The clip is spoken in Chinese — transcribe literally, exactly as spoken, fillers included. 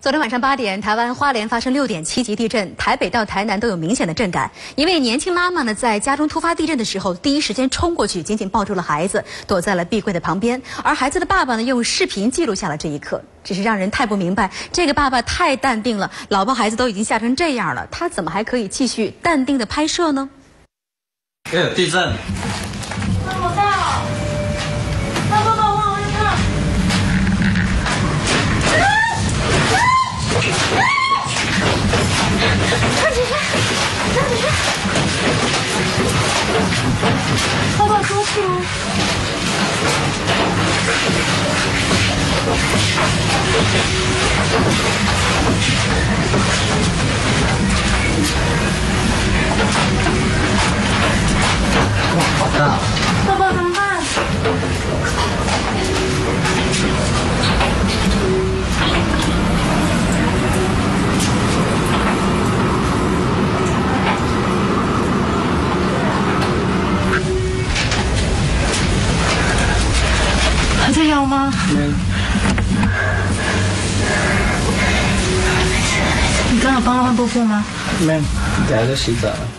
昨天晚上八点，台湾花莲发生六点七级地震，台北到台南都有明显的震感。一位年轻妈妈呢，在家中突发地震的时候，第一时间冲过去，紧紧抱住了孩子，躲在了壁柜的旁边。而孩子的爸爸呢，用视频记录下了这一刻。只是让人太不明白，这个爸爸太淡定了，老婆孩子都已经吓成这样了，他怎么还可以继续淡定的拍摄呢？ 哎呦，地震！ 看不到，爸爸爸往外看。快起来！快起来！爸爸躲起来！ 哇，好大！ 爸爸怎么办？还在摇吗？ 没。 你刚刚帮他换布布吗？ 没有，等下就洗澡了。